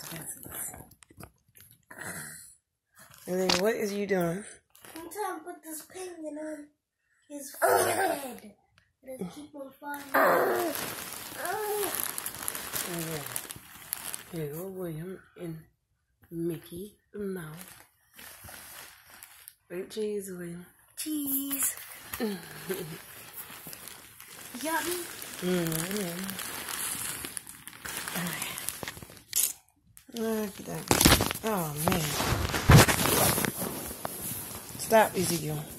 And then what is you doing? I'm trying to put this penguin on his forehead. Let's keep on flying. Yeah. Here go William and Mickey Mouse. Big cheese, William. Cheese. Yummy. Look at that. Oh, man. Stop, Ezekiel.